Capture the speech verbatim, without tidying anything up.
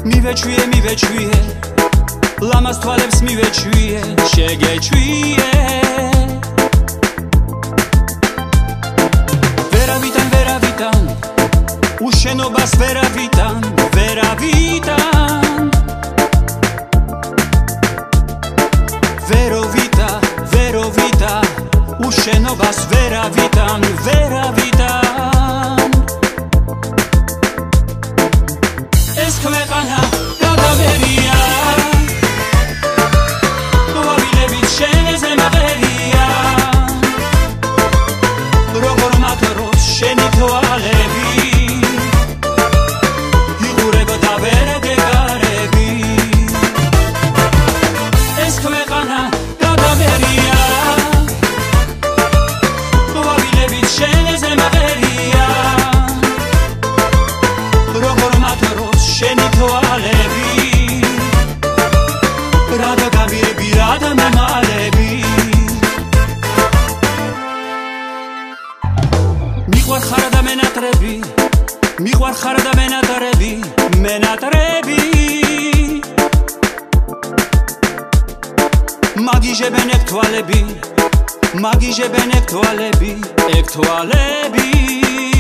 მივეჩვიე მივეჩვიე ლამას თვალებს მივეჩვიე შეგეჩვიე ვერავიდან ვერავიდან უშენობას ვერავიდან ვერავიდან ვეროვიდა ვეროვიდა უშენობას ვერავიდან ვერავიდან ეს ქვეყანა გადავერია ყვავილებით შენზე მაღერია როგორ მათროს შენი თვალები იღურებდა ვერ გეგარები ეს ქვეყანა გადავერია ყვავილებით შენზე მაღერია როგორ მათროს შენი თვალები რადა გამირები რადა მემალები მიყვარ ხარ და მენატრები მიყვარ ხარ და მენატრები მენატრები მაგიჟებენ ეგ თვალები მაგიჟებენ ეგ თვალები ეგ თვალები